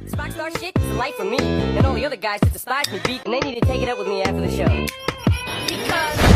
This rock star shit is a life for me. And all the other guys that despise me beat, and they need to take it up with me after the show. Because